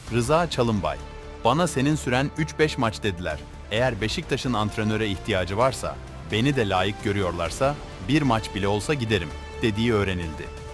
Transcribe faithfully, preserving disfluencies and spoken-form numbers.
Rıza Çalınbay, bana senin süren üç beş maç dediler. Eğer Beşiktaş'ın antrenöre ihtiyacı varsa, beni de layık görüyorlarsa bir maç bile olsa giderim dediği öğrenildi.